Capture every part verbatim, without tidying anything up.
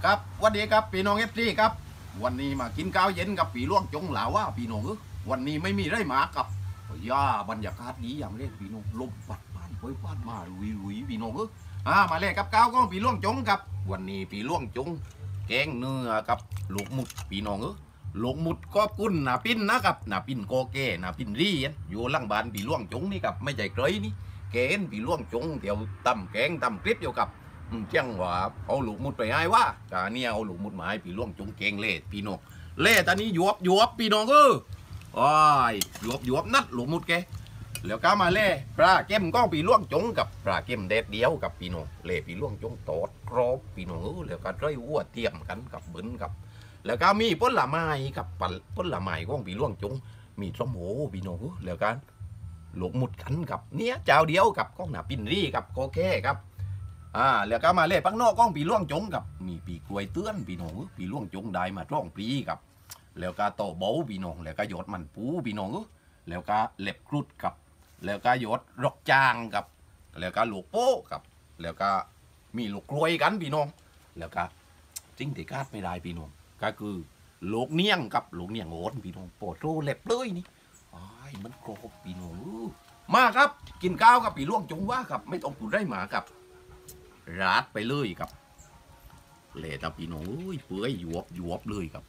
ครับวันนี้ครับพี่น้องเอฟซีครับวันนี้มากินข้าวเย็นกับปีล่วงจงหลาว่าพี่น้องเออวันนี้ไม่มีไรหมากับย่าบรรยากาศดีอย่างเล่นพี่น้องลมปัดบ้านปอยบ้านมาลุยลุยพี่น้องเอออ่ามาเลยกับข้าวก็ปีล่วงจงครับวันนี้ปีล่วงจงแกงเนื้อกับลูกมุดพี่น้องเออลูกมุดก็กุ้นหนาปิ้นนะครับหนาปิ้นโกแก่หนาปิ้นรีอยู่ล่างบ้านปีล่วงจงนี่ครับไม่ใจเกยนี่แกงปีล่วงจงเดี๋ยวตำแกงตำคลิปอยู่กับเจ้งว่าเอาลูกมุดไปให้ว่ากาเนี่ยเอาลูกมุดมาให้พี่ล่วงจงเก่งเล่พี่น้องเล่ตอนนี้หยวบหยวบพี่น้องเออโอ้ยหยวบหยวบนัดลูกมุดแกแล้วก็มาเล่ปลาเก็มก็พี่ล่วงจงกับปลาเก็มเด็ดเดียวกับพี่น้องเล่พี่ล่วงจงตอดกรอบพี่น้องเออแล้วก็ไร่วัวเทียมกันกับเบิ้นกับแล้วก็มีผลไม้กับผลไม้ของพี่ล่วงจงมีส้มโอพี่น้องเออแล้วกันลูกมุดกันกับเนี้ยเจ้าเดียวกับก้องหนาปินรีกับโกแค่ครับอ่าแล้วก็มาเล่ปักนอกก้องปีล่วงจงกับมีปีกล้วยเตื้อนปีน้องปีล่วงจงได้มาร่องปีกับแล้วก็โตโบปีน้องแล้วก็ยอดมันปูปีน้องแล้วก็เล็บครุดกับแล้วก็ยอดรกจางกับแล้วก็ลูกโป้กับแล้วก็มีลูกกล้วยกันพี่น้องแล้วก็จริงที่คาดไม่ได้พี่น้องก็คือลูกเนียงกับลูกเนียงโอนพี่น้องโปรดโรเล็บเลยนี่ไอ้มันโกรธพี่น้องมาครับกินข้าวกับปีล่วงจงว่าครับไม่ต้องพูดได้หมากับราดไปเลยครับเละตาพี่น้องเอ้ยเปื่อยหยวบหยวบเลยครับ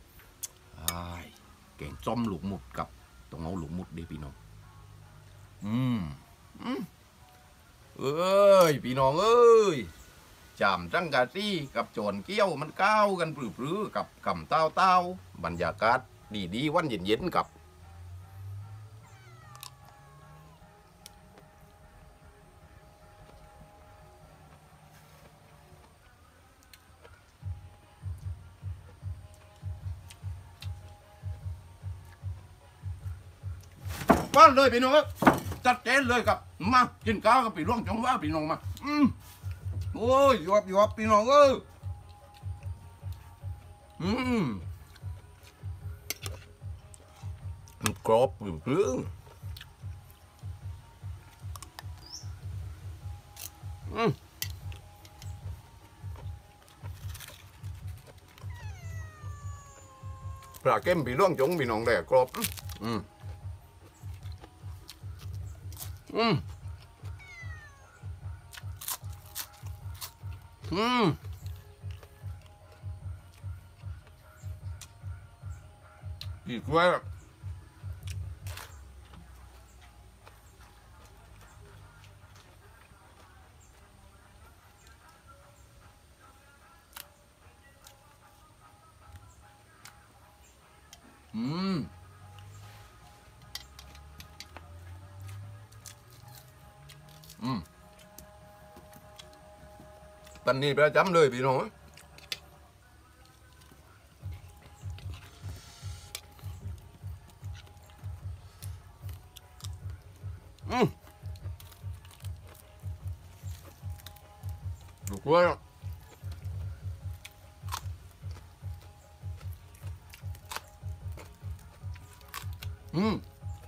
แกงส้มหลุกหมุดกับต้องเอาหลุกหมุดดิพี่น้องอืมอืมเอ้ยพี่น้องเอ้ยจามจังกะซี่กับโจนเกี้ยวมันก้าวกันปลื้อๆกับกำเต้าเต้าบรรยากาศดีๆวันเย็นๆกับว่าเลยพี่น้องจัดเจนเลยครับมากินข้าวกับพี่ล่วงจงว่าพี่น้องมาอืมโอ้ยหยวบหยวบพี่น้องเอออืมกรอบหรือเปล่าอืมปลาเก็มพี่ล่วงจงพี่น้องแดกกรอบอืมอืมอืมอีกไว้อืมอืมตอนนี้ประจำเลยพี่น้องอืมดูกล้วยอืม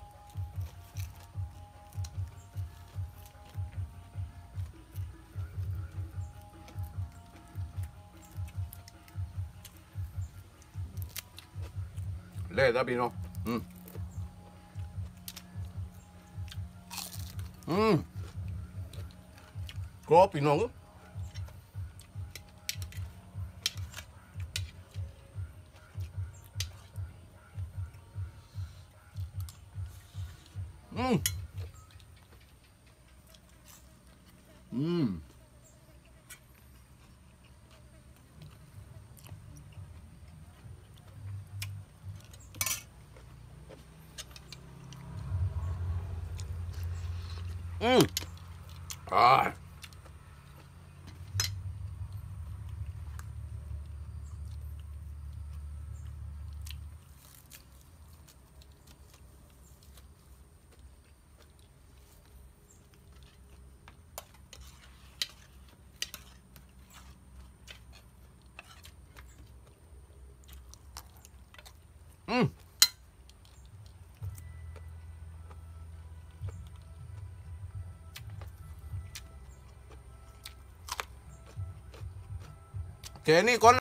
เละแล้วพี่น้องอืมอืมกรอบพี่น้องอืมอืมอืมอ่าอืมแค่นี้ก่อน